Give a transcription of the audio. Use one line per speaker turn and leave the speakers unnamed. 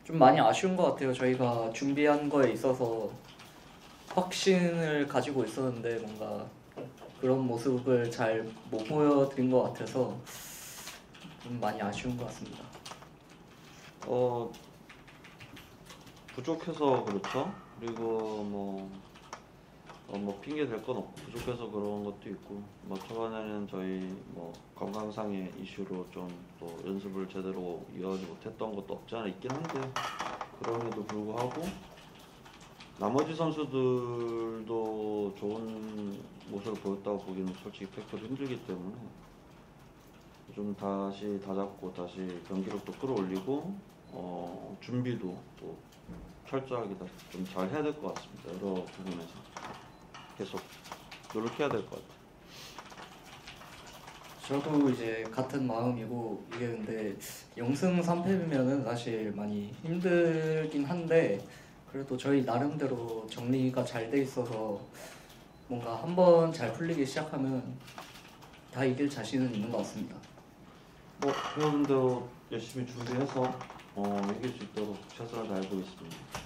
좀 많이 아쉬운 것 같아요. 저희가 준비한 거에 있어서 확신을 가지고 있었는데 뭔가 그런 모습을 잘 못 보여드린 것 같아서 좀 많이 아쉬운 것 같습니다.
부족해서 그렇죠. 그리고 뭐 핑계 댈 건 없고 부족해서 그런 것도 있고 뭐 초반에는 저희 뭐 건강상의 이슈로 좀 또 연습을 제대로 이어가지 못했던 것도 없지 않아 있긴 한데 그럼에도 불구하고 나머지 선수들도 좋은 모습을 보였다고 보기는 솔직히 팩트로 힘들기 때문에 좀 다시 다잡고 다시 경기력도 끌어올리고 준비도 또 철저하게 좀 잘 해야 될 것 같습니다. 여러 부분에서 계속 노력해야 될 것 같아요.
저도 이제 같은 마음이고 이게 근데 0승 3패면은 사실 많이 힘들긴 한데 그래도 저희 나름대로 정리가 잘 돼 있어서 뭔가 한번 잘 풀리기 시작하면 다 이길 자신은 있는 것 같습니다.
뭐 여러분도 열심히 준비해서 이길 수 있도록 최선을 다해보겠습니다.